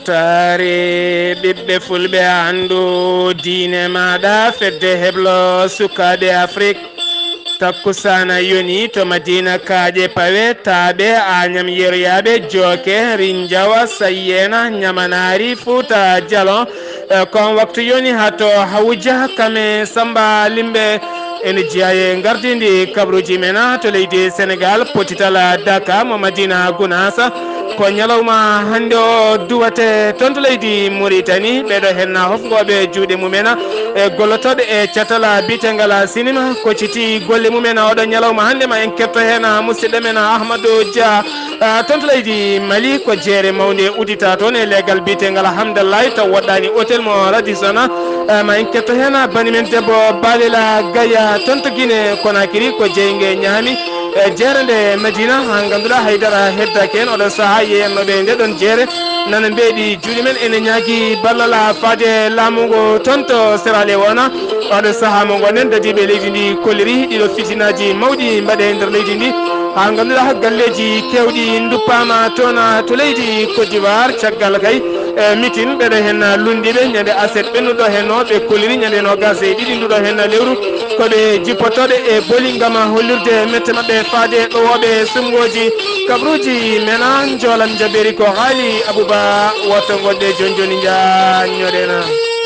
weltare ɓiɓɓe fulɓe andu diine maɗa fedde heblo sukaɓe Afrique takkusana yoni to Madina kaaƴe pawe taaɓe añam yeroyaɓe jooke rinjawa sayyena ñamanari Fouta Djallon kon waktu yoni hato hawuja kame samba limɓe ene jeeya gardidi kabruji mena to leydi Sénégal potitala Daka mo Madina Gounassa ko ñalawma hande o duwate toon to leydi Mauritanie ɓeɗo henna hofgoɓe juuɗe mumena e gollotoɗe e catala bitegal sinima ko citi golle mumen oɗo ñalawma hande ma en ketto hen musidɗo men Ahmadou Dia toon to leydi Mali ko jeere mawde udita toon e legal bitegal Hamdallahi taw woɗɗani hôtel mo Radisson ma en ketto hen banimen debbo Balila Gaya toon to Guinée Conakry ko jeygue ñaami jeere nde Madina ha ganduɗa haydara heddaki hen oɗo saaha yeyennoɓe nde ɗon jeere nana mbeeɗi juuɗe men ene ñaagui ballal faade laamugo toon to Sierra Leone oɗo saaha mo gonɗen dadiɓe leydi ndi kolliri ɗiɗo fitinaji mawɗi mbaɗe e nder leydi ndi ha ganduɗa galleji kewɗi duppama toon to leydi Côte d'Ivoire caggal kay mitin ɓeɗo hen lundiɓe ñande aset ɓennuɗo henno ɓe kolliri ñande no gas e ɗiɗi nduɗo hen lewru koɓe jippotoɗe e booli gam hollirde mette mabɓe faade ɗowoɓe sumgoji kabruji mena joolam jaberi ko haali Abouba woto gonɗe joni joni jañoɗena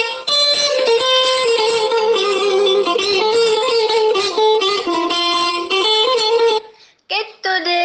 kettode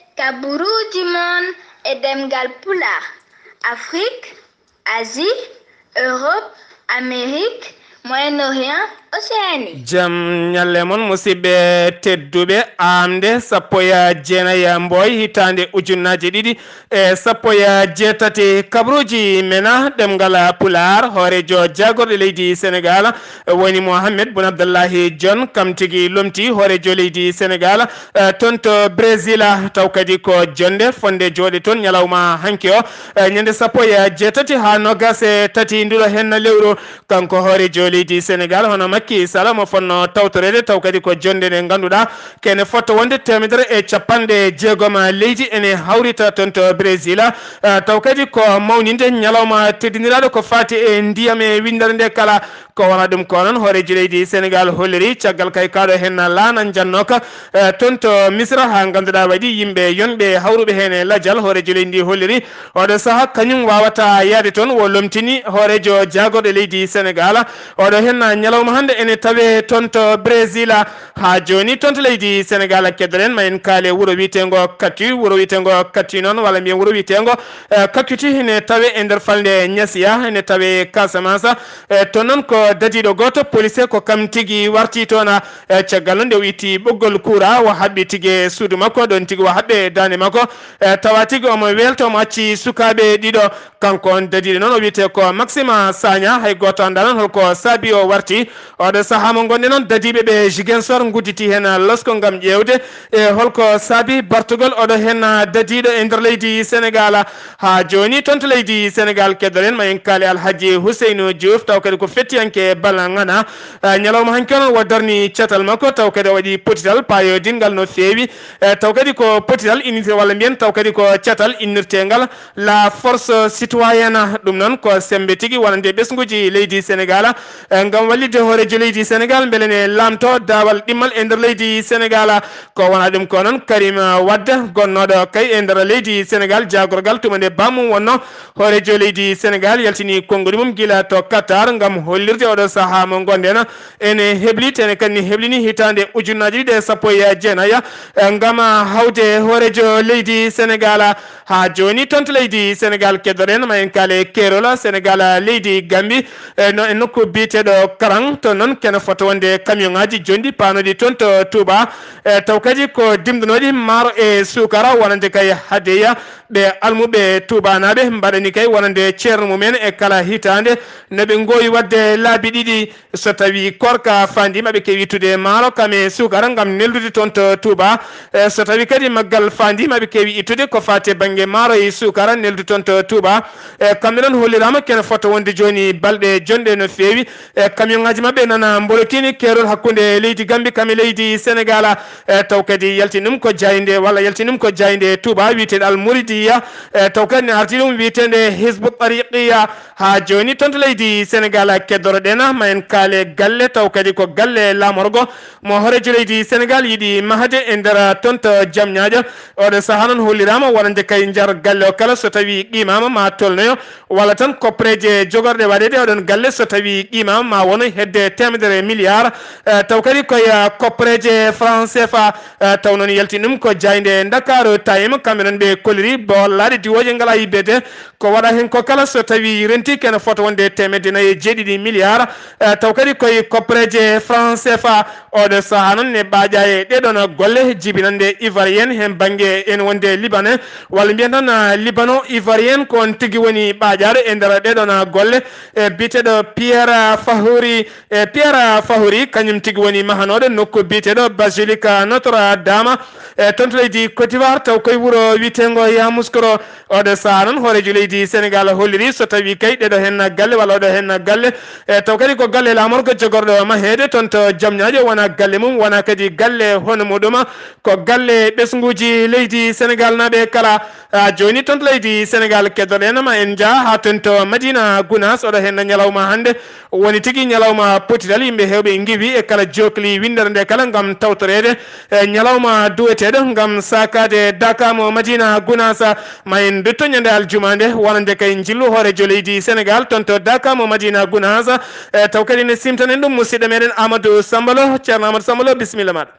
kaburuji mon e demgal pulaar Afrique, Asie, Europe, Amérique, Moyen-Orient, Océanie. Jam nyalle mon musidɓe tedduɓe amde sappo ya jeenaya mboy hitande ujunnaje ɗiɗi e sappo ya jeetati kabruji mena ɗemgal pular hoorejo jagorɗo leydi Sénégal woni Mohamed Boun Abdallahi Dionne kam tigui lomti hoorejo leydi Sénégal toon to Brésil taw kadi ko jonde fonde jooɗe toon ñalawma hanki o ñande sappo ya jeetati ha nogas e tati nduɗo hen lewru kanko hoorejo leydi Sénégal hono Macky Sall mo fonno tawtorede taw kadi ko jonde nde ganduɗa kene fotto wonde temedere e capanɗe jeegom leydi ene hawrita toon to Brésil taw kadi ko mawninde ñalawma teddiniraɗo ko fati e ndiyam e windere nde kala ko wona ɗum ko noon hooreji leydi Sénégal holliri caggal kay kaɗo hen laanan jannoka toon to Misra ha ganduɗa waɗi yimɓe yonɓe hawruɓe hen e ladial hooreji leydi ndi holliri oɗo saaha kañum wawata yaade toon wo lomtini hoorejo jagorɗo leydi Sénégal oɗo hen ñalawma hande ene tawe toon to Brésil ha joni toon to leydi Sénégal keddoren ma en kaale wuuro wiyetego Kati wuuro wiyetego Kati noon walla mbiyen wuuro wiyetego Kakuti ene tawe e nder falde Niassia ene tawe Casamance to noon ko dadiɗo goto police ko kam tigui warti toon caggal nde o itti ɓoggol coura o haɓɓi tigui suudu makko ɗon tigui o haɓɓe dande makko tawa tigui omo welta omo acci sukaɓe ɗiɗo kanko on dadiɗo noon o wiyete ko Maxime Sagna hay goto anda noon holko saabi o warti oɗo saaha mo gonɗe noon dadiɓe ɓe Ziguinchor gudditi hen losko gam ƴewde e holko saabi bartugol oɗo hen dadiɗo e nder leydi Sénégal ha joni toon to leydi Sénégal keddoren ma en kaali Alhaji Ousseynou Diouf taw kadi ko fettiyanke balla ngana ñalawma hanki on wo darni cetal makko taw kadi o waɗi potital payodingal no feewi taw kadi ko potital unité walla mbiyen taw kadi ko cetal innirtengal la force citoyenne ɗum noon ko sembe tigui wonande ɓesguji leydi Sénégal gam wallide hoorejo leydi Sénégal beele ne lamto dawal ɗimmal e nder leydi Sénégal ko wona ɗum ko noon Karim Wade gonnoɗo kay e nder leydi Sénégal jagorgal tuma nde bamum wonno hoorejo leydi Sénégal yaltini konngudi mum guila to Qatar gam hollirde oɗo saaha mo gonɗen ene heɓli tene kadi heɓlini hitande ujunnaji ɗiɗi e sappo e jeenaya gam hawde hoorejo leydi Sénégal ha joni toon to leydi Sénégal keddoren ma en kaale Kerola Sénégal leydi Gambie no e nokku biteɗo Karang to noon kene foto wonde camion ngaji jondi panoɗi toon to Touba taw kadi ko dimdanoɗi maaro e sukara wonande kay hadeya ɓe almuɓe Touba naɓe mbaɗani kay wonande ceerno mumen e kala hitande noɓe gowi wadde laabi ɗiɗi so tawi korka fandima ɓe kewi ittude maaro kame sukara gam neldude toon to Touba so tawi kadi maggal fandima ɓe kewi ittude ko fate banggue maaro e sukara neldu toon to Touba kamɓe noon hollirama kene foto wonde joni balɗe jonɗe no fewi camion ngaji mabɓe nana mbolotini kerol hakkunde leydi Gambie kami leydi Sénégal taw kadi yaltinum ko jayinde walla yaltinum ko jayinde Touba wiite Al Mouridiya taw kadi arti dum wiitende Hizbut Tariqiya ha joni tonto leydi Sénégal keddoro dena ma en kaale galle taw kadi ko galle lamorgo mo horejo leydi Sénégal yidi mahade e nder tonto jamñaajo oɗo saha noon hollirama wonande kay jar galle o kala so tawi qimama ma tolnoyo walla tan koppreje jogorɗe waɗede oɗon galle so tawi qimama ma wono hedde temedere milliard taw kadi koye koppreje franc CFA taw noon yalti ɗum ko jayde Dakar Time kamɓe noon ɓe kolliri bollaɗe diwoje ngala yibbede ko waɗa hen ko kala so tawi renti kene fota wonde temedde nayyi e jeeɗiɗi milliard taw kadi koye koppreje franc CFA oɗo saha noon ne ɓaaƴa e ɗeɗon golle jibinande ivoirienne hen banggue en wonde libanais walla mbiyen tan libano ivoirienne ko on tigui woni ɓaaƴaɗo e nder ɗeɗon golle biteɗo Pierre Fahouri kañum tigui woni mahanoɗo nokku biteɗo basilique Notre Dame tonto leydi Côte d'Ivoire taw koye wuuro witengo Yamoussoukro oɗo saha noon hoorejo leydi Sénégal holliri so tawi kay ɗeɗo hen galle walla oɗo hen galle taw kadi ko galle lamorgo jogorɗo mahede toon to jamñaƴo wona galle mum wona kadi galle hono muɗum ko galle ɓesguji leydi Sénégal naɓe kala joni toon to leydi Sénégal keddoɗenoma en jaa ha toon to Madina Gounass oɗo hen ñalawma hande woni tigui ñalawma potital yimɓe hewɓe guiwi e kala jokli windere nde kala gam tawtorede ñalawma duweteɗo gam sakade Dakar mo Madina Gounass ma en dutto ñande aljuma nde wonande kay jillu hoorejo leydi Sénégal toon to Dakar mo Madina Gounass taw kadi ne simtanen ɗum musidɗo meɗen Amadou Sambalo ceerno Amadou Sambalo bisimilla maɗa.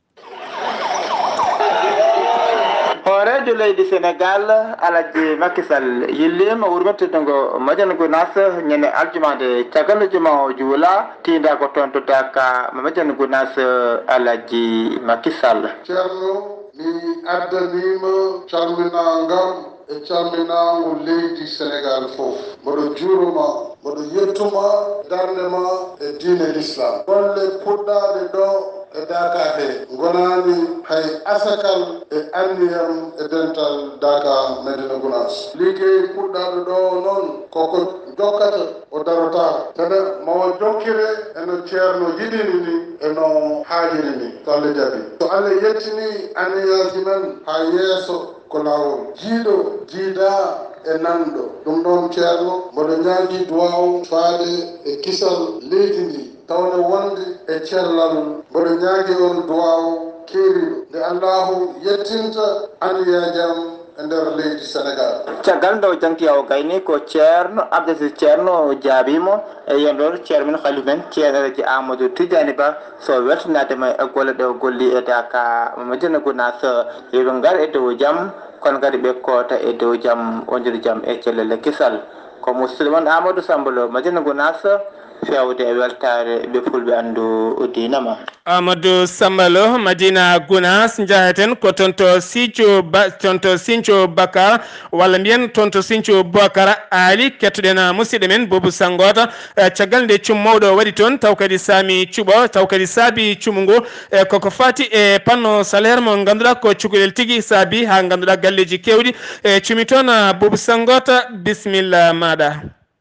hoorejo leydi Sénégal Alaji Macky Sall yillima wurmettedengo Madina Gounass ñande aljumade caggal juma o juula tinda ko toon to Dakar mo Madina Gounass Alaji Macky Sall. ceerno mi addanima calminagam e calminago leydi Sénégal fof mboɗo juuroma mboɗo yettuma darnema e diine l'islam golle puɗɗaɗe ɗo e Dakar he gonani hay asakal e anniyam e dental Dakar Madina Gounass liggey puɗɗaɗo ɗo noon koko jokkata o darota tene mawo jokkire eno ceerno yiɗini ni eno haajiri ni so Allah jaɓi so Allah yettini anniyaji men ha yeeso ko lawol jiiɗo jiida e nanɗo ɗum ɗon ceerno mboɗo ñaagui duwaw faade e kisal leydi ndi tawne wonde e cellal mboɗo ñaagui on duwaw keeriɗo nde Allahu yettinta anniyajam e nder leydi Sénégal. caggal nde o jankiya o gayni ko ceerno Abdou ceerno jaabimo e yendor ceerno men halife men ceernoji Amadou Tidiani Ba so weltanadema e golle ɗe o golli e Dakar Madina Gounass yoɓe ngar e dow jaam kono kadi ɓe koota e dow jaam wondude jaam e cellele kisal ko musidɗo mon Amadou Sambalo Madina Gounass fewde e weltare ɓe fulɓe andu dinama. Amadou Sambalo Madina Gounass jaheten ko tonto Sinthiou Bakar walla mbiyen tonto Sinthiou Bakar Ali kettoɗen musidɗo men Boubou Sangota caggal nde cummowɗo waɗi toon taw kadi sami cuɓo taw kadi saabi cumu ngu koko fati e panno salaire mo ganduɗa ko cukalel tigui saabi ha ganduɗa galleji kewɗi cumi toon Boubou Sangota bisimilla maɗa.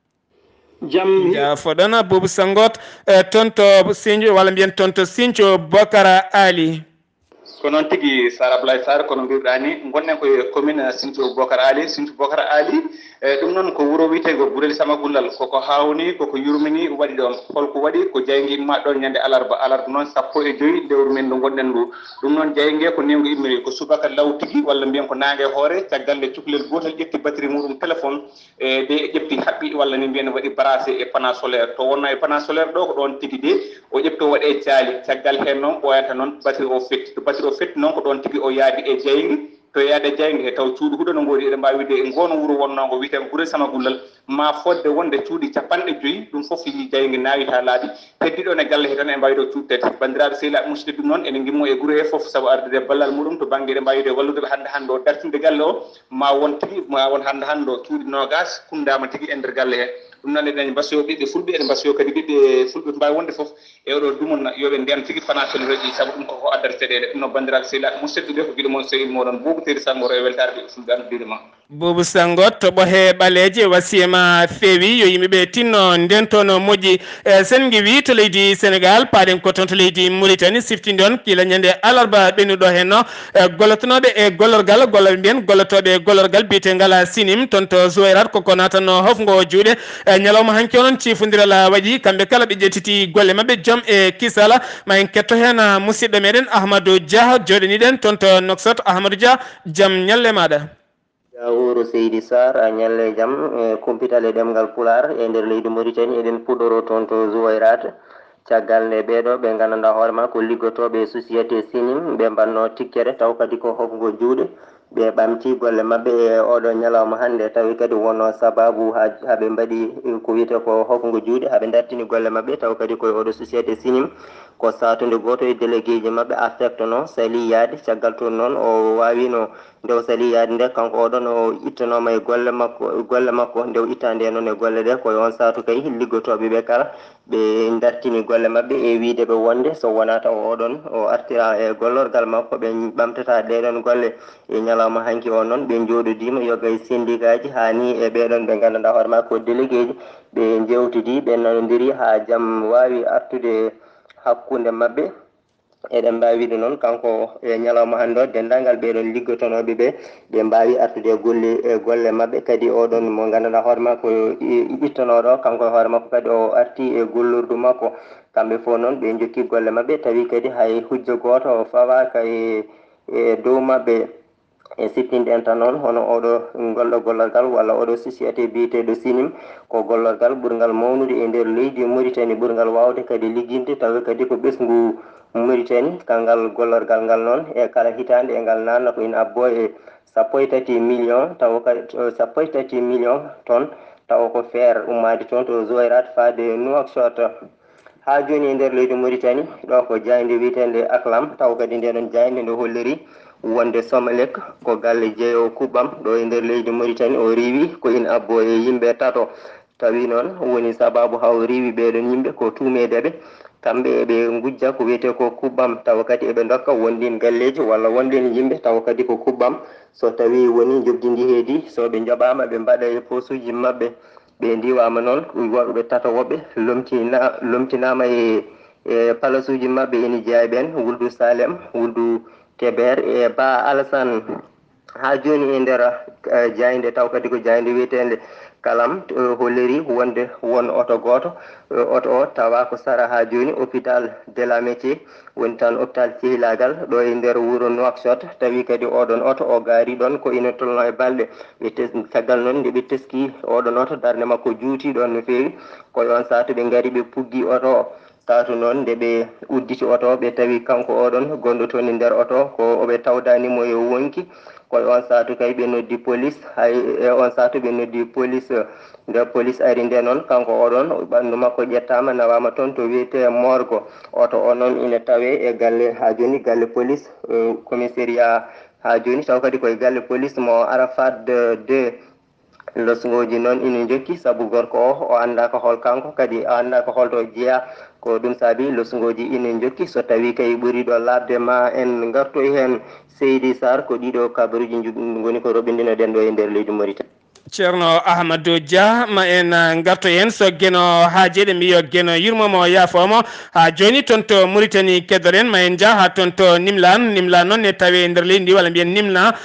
jam foɗona Boubou Sangot tonto Sinthiou walla mbiyen tonto Sinthiou Bakar Ali ko noon tigi Sara Abdoulaye Sarr kono mbiruɗani gonnen koye commune Sinthiou Bakar Ali ɗum noon ko wuuro wiyetego Bourel Samagullal koko hawni koko yurmini waɗi ɗon holko waɗi ko jaygue imma ɗon ñande alarba noon 15 lewru men ndu gonɗen ndu ɗum noon jaygue ko newgo immiri ko subaka law tigui walla mbiyen ko nangue hoore caggal nde cukalel gotal ƴetti batterie muɗum téléphone de ƴetti haɓɓi walla ni mbiyen waɗi brasé e panneau solaire to wonno e panneau solaire ɗo ko ɗon tigui de o ƴetti o waɗe caali caggal hen noon ɓoyata noon batterie o fetti to batterie o fetti noon ko ɗon tigui o yaadi e jaygue to yaade jaygue he taw cuuɗi huuɗo no ngoodi eɗen mbawi widde e ngono wuuro wonnongo wiyeten Bourel Samagullal ma fodde wonde cuuɗi 50 ɗum foof jaygue naawi ha laaɓi heddiɗo ne galle he tan e mbawi ɗo cuuɗtede bandiraɓe sehilaɓe musidɓe ɗum noon enen gimmo e guure he foof saabu ardude ballal muɗum to banggue eɗen mbawi de walludeɓe hande o dartinde galle o ma won hande o cuuɗi nogas kundama tigui e nder galle he ɗum noon eɗen mbasiyo ɓiɓɓe fulɓe eɗen mbasiyo kadi ɓiɓɓe fulɓe mbawi wonde foof e oɗo dumon yoɓe nden tigui panneau solaire ji saabu ɗum koko addata caɗele ɗum noon bandiraɓe sehilaɓe musidɓe ɓe ko guiɗo moon sehil moɗon Boubou Teri Sangoro e weltare ɓe fulɓe andu ma Boubou Sango to ɓohe ɓaleje wasiyama feewi yo yimɓeɓe tinno nden toon moƴƴi sen giwi to leydi Sénégal paaɗen ko toon to leydi Mauritanie siftinde on kila ñande alarba ɓennuɗo henno gollotonoɓe e gollorgal golla mbiyen gollotoɓe e gollorgal biyetegal sinim toon to Zouwayrat koko natanno hofgo juuɗe ñalawma hanki onon cifodiral waɗi kamɓe kala ɓe ƴettiti golle mabɓe joom e kisala ma en ketto hen musidɗo meɗen Ahmadou Dia joɗaniɗen toon to Nouakchott. Ahmadou Dia jaam ñalle maɗa. Wuro Seydi Sarr a ñalle jam kumpitale ɗemgal Pular e nder leydi Mauritanie eɗen puɗɗoro toon to Zouwayrat caggal nde ɓeɗo ɓe gandanɗa hoore ma ko liggotoɓe société sinim ɓe mbanno tikkere taw kadi ko hokgo juuɗe ɓe ɓamti golle mabɓe e oɗo ñalawma hannde tawi kadi wonno sababu haɓe mbaɗi ko wiyete ko hokgo juuɗe haɓe dartini golle mabɓe taw kadi koye oɗo société sinim ko satude goto e délégué ji mabɓe affecte noon sali yaade caggal toon noon o wawino ndew sali yaade nde kanko oɗon o ittanoma e golle makko ndew ittande noon e golle ɗe koye on satu kay liggotoɓe ɓe kala ɓe dartini golle mabɓe e wiide ɓe wonde so wona taw oɗon o artira e gollorgal makko ɓe ɓamtata ɗeɗon golle e ñalawma hanki o noon ɓe jooɗodima yoga e syndicat ji hani e ɓeɗon ɓe gandanɗa hoore ma ko délégué ji ɓe jewtidi ɓe nanodiri ha jaam wawi artude hakkude mabɓe eɗen mbawi wiide noon kanko e ñalawma hannde o dendagal ɓeɗon liggotonoɓe ɓe mbawi artude golle mabɓe kadi oɗon mo gandanɗa hoore makko ittanoɗo kanko e hoore makko kadi o arti e gollordu makko kamɓe fof noon ɓe jokki golle mabɓe tawi kadi hay hujjo goto fawaka e dow mabɓe e siftinde tan noon hono oɗo golɗo gollorgal walla oɗo société biyeteɗo sinim ko gollorgal ɓurgal mawnude e nder leydi Mauritanie ɓurgal wawde kadi ligginde tawi kadi ko ɓesgu Mauritanie kangal gollorgal ngal noon e kala hitande e ngal nanna ko ina abbo e 13 millions taw kadi 13 millions tonnes taw ko feere ummade toon to Zouwayrat faade Nouakchott ha joni e nder leydi Mauritanie ɗo ko jayde wiyetende Aklam taw kadi ndeɗon jayde nde holliri wonde Somalek ko galle jeeyowo kuɓɓam ɗo e nder leydi Mauritanie o riiwi ko ina abbo e yimɓe tato tawi noon woni sababu ha o riiwi ɓeɗon yimɓe ko tumedeɓe kamɓe eɓe gujja ko wiyete ko kuɓɓam tawa kadi eɓe dokka wondin galleji walla wondin yimɓe tawa kadi ko kuɓɓam so tawi woni jogdidi heedi so ɓe joɓama ɓe mbaɗa e posuji mabɓe ɓe ndiwama noon woɓɓe tata woɓɓe lomtinama e place uji mabɓe ene jeeya ɓen Wuldu Salem Wuldu Teber e Ba Alassane ha joni e nder jayde taw kadi ko jayde wiyetende Kalam holleri wonde won oto goto oto o tawa ko sara ha joni hôpital de la métier woni tan hôpital Sehilagal ɗo e nder wuuro Nouakchott tawi kadi oɗon oto o gaari ɗon ko ina tolno e balɗe caggal noon nde ɓe teski oɗon oto darde makko juuti ɗon no fewi koye on satu ɓe gaari ɓe puggi oto o satu noon nde ɓe udditi oto ɓe tawi kanko oɗon gonɗo toon e nder oto ko oɓe tawdanimo e wonki koye on satu kay ɓe noddi police hay e on satu ɓe noddi police nde police ari nde noon kanko oɗon ɓandu makko ƴettama nawama toon to wiyete morgo oto o noon ina tawe e galle ha joni galle police commissariat ha joni taw kadi koye galle police mo Arafat 2 losgoji noon ina jokki saabu gorko o anda ko hol kanko kadi o anda ko holto jeeya ko ɗum saabi losgoji ina jokki so tawi kay ɓuuri ɗo labde ma en gartoy hen Seydi Sarr ko ɗiɗo kabaruji goni ko roɓindino ɗen ɗo e nder leydi Mauritanie. ceerno Ahmadou Dia ma en garto hen so gueno haajeɗe mbiyo gueno yurmomo yaafomo ha joni toon to Mauritanie keddoren ma en jaa ha toon to Nimlan noon ne tawe e nder leydi ndi walla mbiyen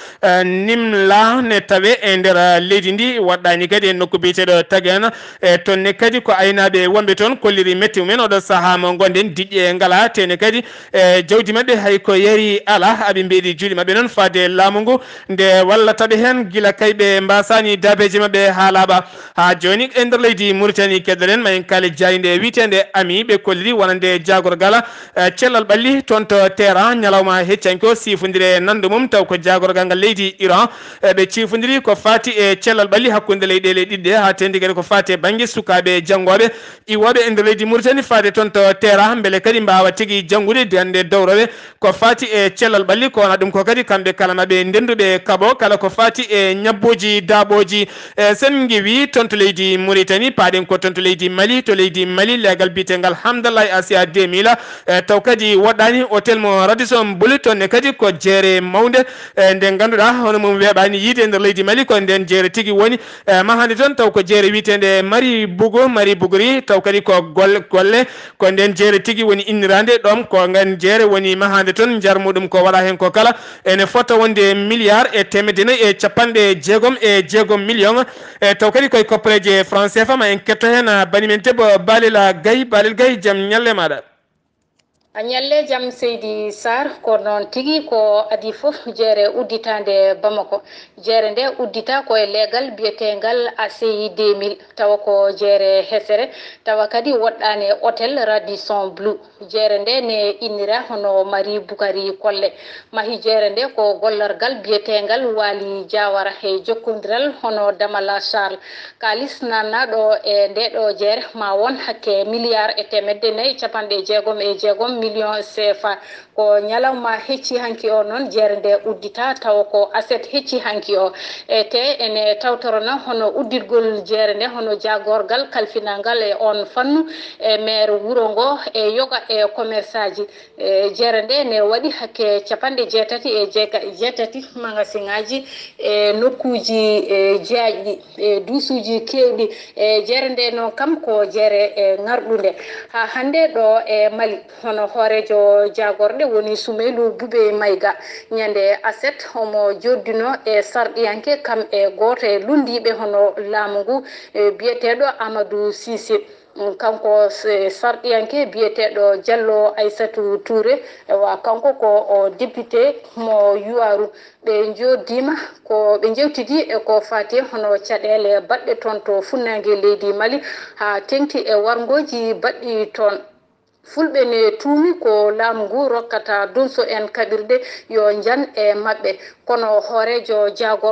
Nimla ne tawe e nder leydi ndi waɗɗani kadi e nokku biyeteɗo Taguene e toonne kadi ko aynaɓe wonɓe toon kolliri metti mumen oɗo saaha mo gonɗen diƴƴe ngala tene kadi e jawdi mabɓe hay ko yari ala aɓe mbeɗi juuɗe mabɓe noon fade laamu ngu nde wallataɓe hen guila kayɓe mbasani dabeji mabɓe ha laaɓa ha joni e nder leydi Mauritanie keddoɗen ma en kaali jayde witende ami ɓe kolliri wonande jagorgal cellal ɓalli toon to terrain ñalawma heccanko sifodire nande mum taw ko jagorgal ngal leydi Iran ɓe cifodiri ko fati e cellal ɓalli hakkude leyɗele ɗiɗɗe ha tendi kadi ko fati e banggue sukaɓe janggoɓe iwoɓe e nder leydi Mauritanie fade toon to terrain beele kadi mbawa tigui janggude dande dowroɓe ko fati e cellal ɓalli ko wona ɗum ko kadi kamɓe kala maɓe ndenduɓe kaabo kala ko fati e ñabboji daaɓoji kadi sen ngiwi tonto leydi Mauritanie paden ko tonto leydi Mali to leydi Mali legal bitengal Hamdallah Asia 2000 taw kadi wodani hotel mo Radisson Blu ne kadi ko jere mawnde nde ganduda hono mum webani yide nder leydi Mali ko nden jere tigi woni mahande ton taw ko jere witende Mari Buguri taw kadi ko golle ko nden jere tigi woni innirande ɗom ko ngan jere woni mahande ton jarmudum ko wala hen ko kala ene fota wonde milliard e temedene e capanɗe jeegom million taw kadi koye koppareje français fama en ketto hen banimen tebo Balel Gaye jam nyalle maɗa a ñalle jam Seydi Sarr ko noon tigi ko adi fof jeere udditande Bamako jeere nde uddita koye leegal biyetengal ACI 2000 tawa ko jeere hesere tawa kadi woɗɗane hôtel Radisson Blu jeere nde ne innira hono Mari Bukari Kolle mahi jeere nde ko gollargal biyetengal Waly Diawara e jokkodiral hono Damala Charles kalis nannaɗo e ndeɗo jeere ma won hakke milliard e temedde nayyi capanɗe jeegom million CFA ko nyalawma hecci hanki o non jeere nde uddita taw ko aset hecci hanki o te ene tawtorona hono uddirgol jeere nde hono jagorgal kalfinangal e on fannu e maire wuro ngo e yoga e commerce aji jeere nde ne waɗi hakke capanɗe jeetati magasin aji e nokkuji jaaƴɗi e duusuji kewɗi e jeere nde noon kam ko jeere ngarɗude ha hande ɗo e Mali hono hoorejo jagorɗe woni Soumeylou Boubé Maïga ñande aset omo joddino e sarɗiyanke kam e goto e lundiɓe hono laamu ngu biyeteɗo Amadou Cissé kanko sarɗiyanke biyeteɗo Diallo Aissatou Touré wa kanko ko o député mo Yuwaru ɓe joddima ko ɓe jewtidi e ko fati hono caɗele baɗɗe toon to funnague leydi Mali ha tengti e wargoji baɗɗi toon fulɓe ne tuumi ko laamu ngu rokkata dunso en kaɓirɗe yo jan e maɓɓe kono hoorejo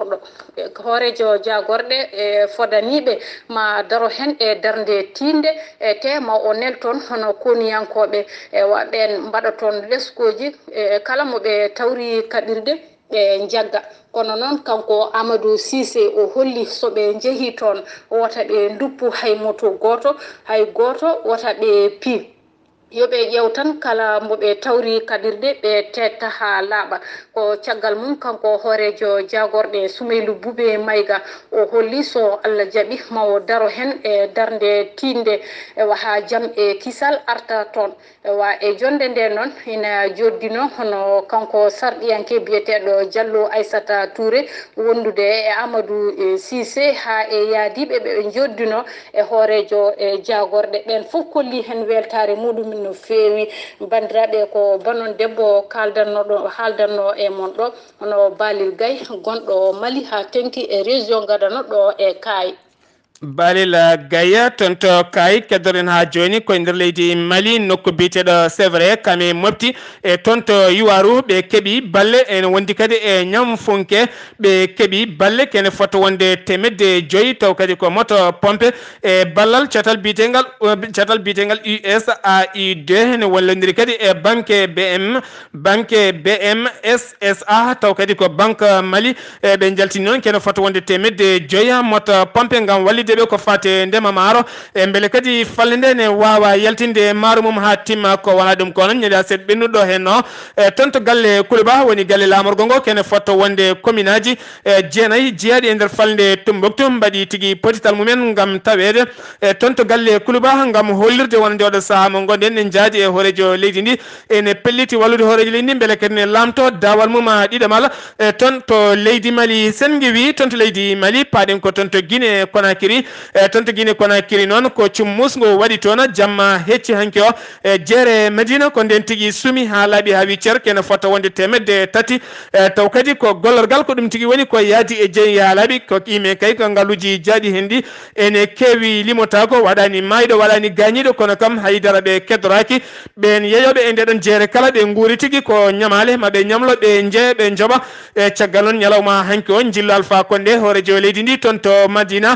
jagorɗe e fodaniɓe ma daro hen e darde tinde e te ma o nelton hono koniyankoɓe e waɓen mbaɗa toon leskoji e kala moɓe tawri kaɓirɗe ɓe jagga kono noon kanko Amadou Cissé o holli soɓe jeehi toon wota ɓe duppu hay moto goto wota ɓe pi yoɓe ƴew tan kala moɓe tawri kaɗirɗe ɓe tetta ha laaɓa ko caggal mum kanko hoorejo jagorɗe Soumeylou Boubé Maïga o holli so Allah jaaɓi mawo daro hen e darde tinde ewa ha jaam e kisal arta toon ewa e jonde nde noon ina joddino hono kanko sarɗiyanke biyeteɗo Diallo Aissata Touré wondude e Amadou Cissé ha e yaadiɓe ɓe joddino e hoorejo e jagorɗe ɓen fof kolli hen weltare muɗum no feewi bandiraɓe ko banon debbo haaldanno e mon ɗo hono Balel Gaye gonɗo Mali ha tengti e région Gadano ɗo e Kaay Balel Gaye tonto Kaay keddoren ha joni koye nder leydi Mali nokku biteɗo c'est vrai kame mofti e tonto Yuwaru ɓe keeɓi balle ene wondi kadi e ñam funke ɓe keeɓi balle kene fota wonde temedde joyyi taw kadi ko moto pompe e ballal catal bitegal USAID ne wallodiri kadi e banque BMSSA taw kadi ko banque Mali ɓe jaltini noon kene fota wonde temedde joyyi moto pompe ngam wallide ɓe ko fate ndema maaro e beele kadi falle nde ne wawa yaltinde maaro mum ha timma ko wona ɗum ko noon ñande a seeɗa ɓennuɗo hen no toon to galle Kouliba woni galle lamorgo ngo kene fotto wonde commune aji jeenayyi jeeyaɗi e nder falde Tombouctou mbaɗi tigui potital mumen gam tawede toon to galle Kouliba gam hollirde wonde oɗo saaha mo gonɗen en jaadi e hoorejo leydi ndi ene pelliti wallude hoorejo leydi ndi beele kadi ne lamto dawal mum ɗiɗamal toon to leydi Mali sen gewi toon to leydi Mali paɗen ko toon to Guinée Conakry toon to Guinée Conakry noon ko cummus ngo waɗi toon jamma hecci hanki o jeere Medina ko nden tigui suumi ha laaɓi ha wiccer kene fota wonde temedde tati taw kadi ko gollorgal ko ɗum tigui woni ko yaadi e jeeyi ha laaɓi ko qime kay ko ngaaluji jaaɗi hen ndi ene keewi limotako waɗani mayɗo waɗani gañiɗo kono kam haydara ɓe keddoraki ɓen yeeyoɓe e ndeɗon jeere kala ɓe guuri tigui ko ñamale maɓe ñamlo ɓe jeeya ɓe jooɓa e caggal noon ñalawma hanki o jillo Alpha Condé hoorejo leydi ndi toon to Madina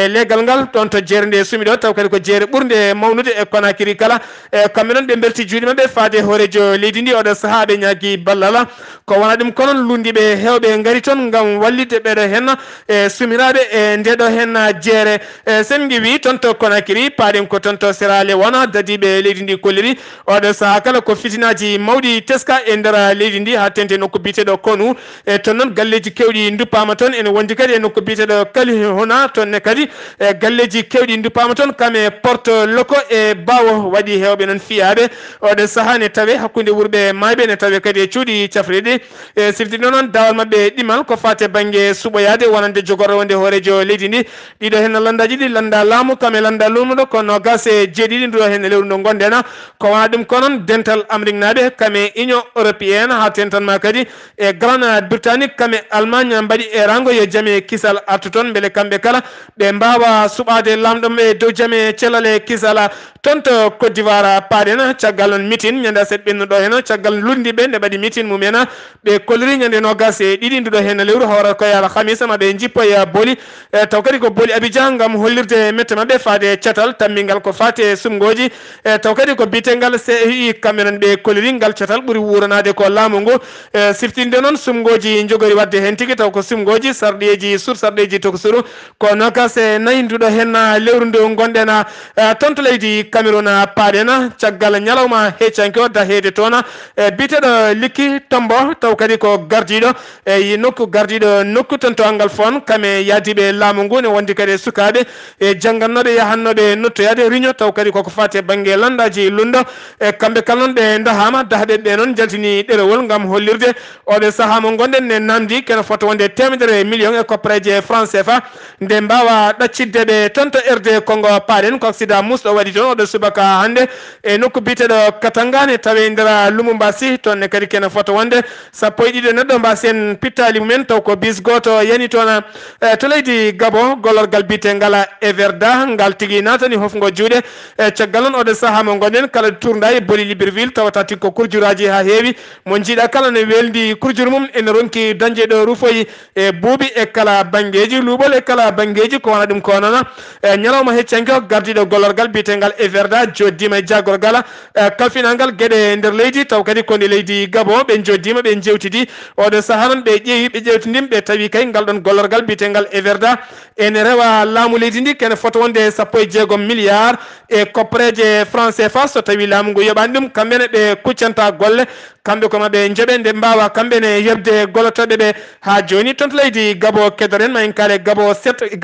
legal ngal ɗon to jeere nde sumi ɗo taw kadi ko jeere ɓurde mawnude e Conakry kala kamɓe noon ɓe belti juuɗe maɓɓe faade hoorejo leydi ndi oɗo saaha ɓe ñaagui ballal ko wona ɗum kono lundiɓe hewɓe gaari toon gam wallidde ɓeɗo hen sumiraɓe e ndeɗo hen jeere sen wi toon to Conakry paaɗen ko toon to Sierra Leone dadiɓe leydi ndi kolliri oɗo saaha kala ko fitinaji mawɗi teska e nder leydi ndi ha tente nokku biteɗo Konu e toon noon galleji kewɗi duppama toon ene wondi kadi e nokku biteɗo Kali Hona toonne kadi galleji kewɗi duppama toon kame porte loko e bawo waɗi hewɓe noon fiyaɓe oɗo saaha ne tawe hakkude wuurɓe mayɓe ne tawe kadi e cuuɗi cafriɗi e siftiɗo noon dawal mabɓe ɗimal ko fate banggue suɓoyade wonande jogorɗo wonde hoorejo leydi ndi ɗiɗo hen landaji ɗi landa laamu kame landa lumuɗo ko nogas e jeeɗiɗi nduɗo hen lewru ndu gondena ko wona ɗum ko noon dental Amérique naɓe kame union européenne ha tentanma kadi e grande britannique kame Allemagne mbaɗi e rango yo jaame kisal artu toon beele kamɓe kala ɓe mbawa suɓade lamɗom e dow jaame cellal kisal toon to Côte d'Ivoire paaɗen caggal noon meeting ñande aset ɓennuɗo hen caggal lundiɓe nde mbaɗi meeting mumen ɓe kolliri ñande nogas e ɗiɗi nduɗo hen lewru hawra koye alhamisa maɓe jippoye booli taw kadi ko booli Abidjan gam hollirde mette mabɓe faade catal tammingal ko fate sumgoji taw kadi ko bitengal CEI kamɓe noon ɓe kolliri ngal catal ɓuuri wuranade ko laamu ngu siftinde noon sumgoji jogori wadde hen tigui taw ko sumgoji sarɗeji sur sarɗeji tokosuru ko nogas e nayyi nduɗo hen lewru ndu gonɗen toon to leydi Cameroun paaɗen caggal ñalawma heccanke o dahede toon biteɗo Likki Tombo taw kadi ko gardiɗo e nokku gardiɗo nokku toon to angal fon kame yaadiɓe laamu ngu ne wondi kadi e sukaɓe e janggannoɓe yahannoɓe nottoyade réunion taw kadi koko fate banggue landaji lundo e kamɓe kala noon ɓe dahama dahaɓe ɓe noon jaltini ɗerewol gam hollirde oɗo saaha mo gonɗen ne namdi kene fota wonde temedere million e koppareje franc CFA nde mbawa ɗacciddeɓe toon to RD Congo paaɗen ko accident musɗo waɗi toon oɗo subaka hande e nokku biteɗo Katangane tawe ndera Lumumbasi toonne kadi kene fota wonde sappo e ɗiɗi neɗɗo mbasen pittali mumen taw ko bis goto yani toon to leydi Gabon gollorgal bitegal Everda ngal tigui natani hofgo juuɗe caggal noon oɗo saaha mo gonɗen kala tourda e booli Libreville tawata tikko kurjuraji ha heewi mo jiiɗa kala ne weldi kurjuru mum ene ronki dañde ɗo rufoyi e buuɓi e kala banggueji luuɓol e kala banggueji ko wona ɗum ko noon ñalawma heccanke o gardiɗo gollorgal bitegal Everda joddima e jagorgal kalfinalgal gueɗe nder leydi taw kadi koni leydi Gabon ɓe joddima ɓe jewtidi oɗo saaha noon ɓe ƴeewi ɓe ƴewtidim ɓe tawi kay ngal ɗon gollorgal bitegal Everda ene rewa laamu leydi ndi kene fota wonde sappo e jeegom milliard e koppareje franc CFA so tawi laamu ngu yoɓani ɗum kamɓene ɓe kuccanta golle kamɓe ko maɓe jooɓe nde mbawa kamɓene yebde gollotoɓe ɓe ha joni toon to leydi Gabo kedoren mayen kaale Gabo 7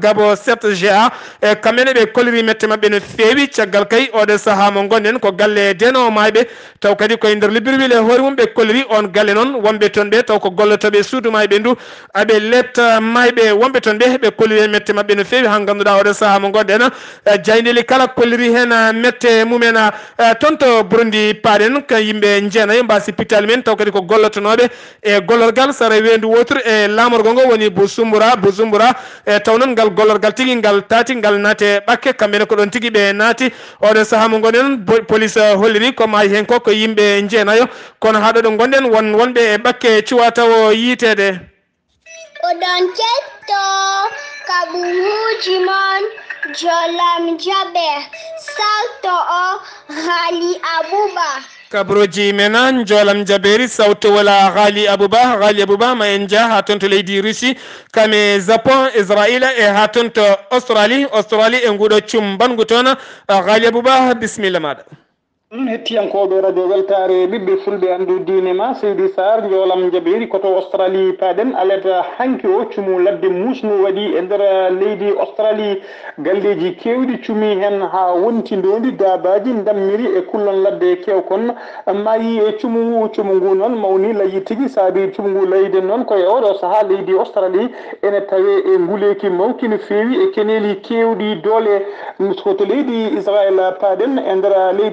GA e kamɓene ɓe kolliri mette mabɓe no feewi caggal kay oɗo saaha mo gonɗen ko galle denowo mayɓe taw kadi koye nder Libreville e hoore mum ɓe kolliri on galle noon wonɓe toon ɓe taw ko gollotoɓe suudu mayɓe ndu aɓe letta mayɓe wonɓe toon ɓe ɓe kolliri mette mabɓe no feewi ha ganduɗa oɗo saaha mo gonɗen jayneli kala kolliri hen mette mumen toon to Burundi paaɗen ka yimɓe jeenayo mbasi pittali men taw kadi ko gollotonoɓe e gollorgal sara wendu wotour e lamorgo ngo woni Bujumbura e taw noon ngal gollorgal tigui ngal taati ngal naate ɓakke kamɓene ko ɗon tigui ɓe naati oɗo saaha mo gonɗen police holliri ko maayi hen ko yimɓe jeenayo kono haɗo ɗo gonɗen wonɓe e ɓakke cuwa taw yiitede oɗon ketto kaɓuruji mon jolam jaɓe salto o Ghali Abouba kabroji mena jolam jaberi sawto wala Ghali Abouba ma en jaa ha toon to leydi Russie kame Japon Israila e ha toon to Australie e nguɗo cum bangu toon Ghali Abouba bisimilla maɗa hettiyankoɓe radio weltare ɓiɓɓe fulɓe andu diine ma Seydi Sarr jolam jabiri koto Australie paaɗen alata hanki o cumu ladde musno waɗi e nder leydi Australie galleji kewɗi cumi hen ha wonti ndondi dabaji dammiri e kullon ladde kewkon mayi e cumu ngu noon mawni layi tigui saabi cumu ngu layden noon koye oɗo saaha leydi Australie ene tawe e nguleki mawki no fewi e keneli kewɗi doole to leydi Israël paaɗen e nder leydi Israël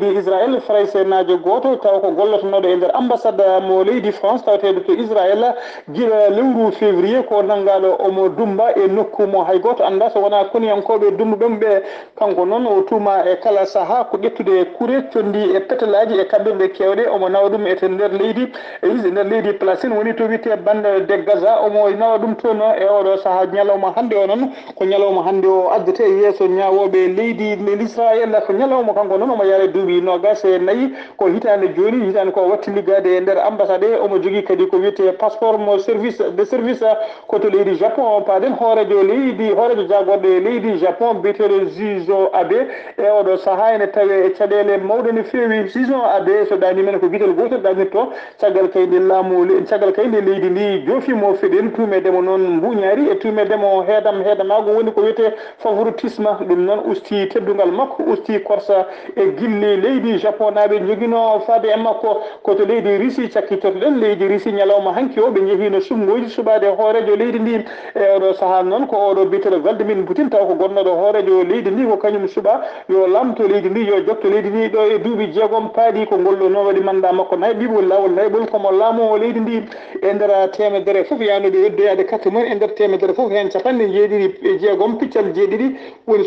Israël Français najo goto taw ko gollotonoɗo e nder ambassade mo leydi France taweteɗo to Israël gila lewru février ko nangaɗo omo dumba e nokku mo hay goto anda so wona koniyankoɓe dumbuɓe ɓe kanko noon o tuma e kala saaha ko ƴettude kuure condi e petelaji e kaɓirɗe kewɗe omo nawa ɗum e nder leydi nder leydi Palestine woni to wiyete bande de Gaza omo nawa ɗum toon e oɗo saaha ñalawma hande o noon ko ñalawma hande o addete yeeso ñawoɓe leydi l'Israël ko ñalawma kanko noon omo yaare duuɓi nogas e nayyi ko hitande joni hitande ko watti liggade e nder ambassade omo jogui kadi ko wiyete passeport mo service de service koto leydi Japon paɗen hoorejo jagorɗo e leydi Japon biyeteɗo Shinzo Abe e oɗo saaha ene tawe e caɗele mawɗe no fewi Shinzo Abe so ɗani men ko biyetel gotel ɗannirto caggal kayde leydi ndi joofimo feɗen tumedemo noon mbuñaari e tumedemo heedamago woni ko wiyete favoritisme ɗum noon usti teddugal makko usti korsa e gilli leydi Japon naɓe joguino faade e makko koto leydi Russie cakkitotoɗen leydi Russie ñalawma hanki o ɓe jeehino sumgoji suɓade hoorejo leydi ndi e oɗo saaha noon ko oɗo biyeteɗo Vladimir Poutine taw ko gonnoɗo hoorejo leydi ndi ko kañum suɓa yo lamto leydi ndi yo jotto leydi ndi ɗo e duuɓi jeegom paaɗi ko ngollo noon waɗi mandat makko nayɓiɓol lawol nayɓol komo laamowo leydi ndi e nder temedere foof yanude weddoyade carte mumen e nder temedere foof hen capanɗe jeeɗiɗi e jeegom piccal jeeɗiɗi woni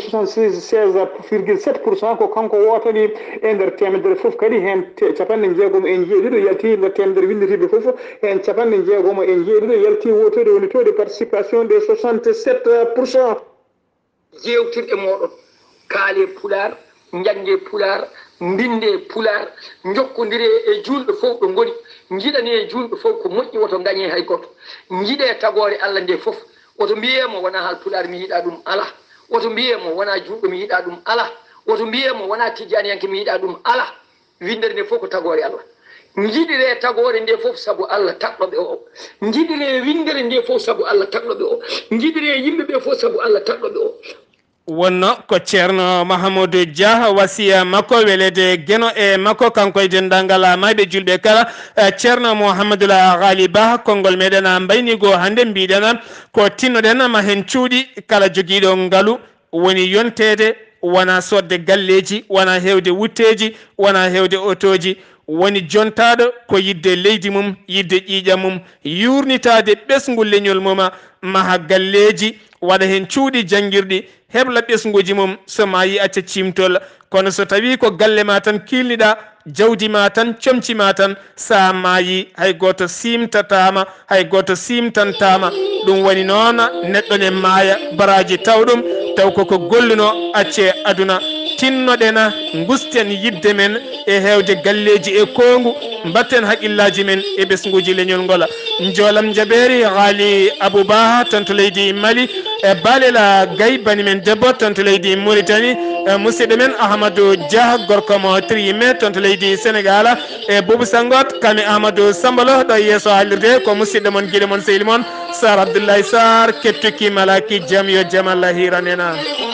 76,7% ko kanko wotoni e nder temedere foof kadi hen capanɗe jeegom e jeeɗiɗo yalti nder temedere winditiɓe foof hen capanɗe jeegom e jeeɗiɗo yalti wotode woni taux de participation de 67%. jewtirɗe moɗon kaale pular jangge pular mbinde pular jokkodire e julɓe fof ɗo goni jiɗani e julɓe fof ko moƴƴi woto gañe hay goto jiiɗe tagore Allah nde fof woto mbiyemo wona hal pular mi yiɗa ɗum ala woto mbiyemo wona julɓe mi yiɗa ɗum ala woto mbiyemo wona tijaniyanke mi yiɗa ɗum ala windere nde fof ko tagore Allah jiɗire tagore nde fof saabu Allah tagɗoɓe o jiɗire windere nde fof saabu Allah tagɗoɓe o jiɗire yimɓeɓe fof saabu Allah tagɗoɓe o wonno ko ceerno Mahamadou Dia wasiya makko welede geno e makko kanko e dendagal mayɓe julɓe kala ceerno Mouhamadoul Ghali Ba konngol meɗen mbaynigo hande mbiɗen ko tinnoɗen ma hen cuuɗi kala joguiɗo ngaalu woni yontede wona sodde galleji wona hewde wutteji wona hewde otoji woni jontaɗo ko yidde leydi mum yidde ƴiƴam mum yurnitade ɓesgol leñol mum maha galleji waɗa hen cuuɗi jangguirɗi hebla ɓesguji mum so ma yi acca cimtol kono so tawi ko galle ma tan kilniɗa jawdi ma tan comcima tan sa maayi hay goto simtatama hay goto simtantama ɗum woni noon neɗɗo ne maaya baraji taw ɗum taw koko golluno acce aduna tinnoɗen gusten yidde men e hewde galleji e kongu mbatten haqqillaji men e ɓesguji leñol ngola joolam jaɓeri Ghali Abouba ton to leydi Mali e Balela Gaye bani men debbo ton to leydi Mauritanie musidɗo men Ahmadou Dia gorko mo triyime ton to leydi Sénégal e Boubou Sangot kami Ahmadou Sambalo ɗo yeeso haalirde ko musidɗo mon guiɗo mon sehili mon Sar Abdoulaye Sarr kettuki malaki jaam yo jaam Allah hiranena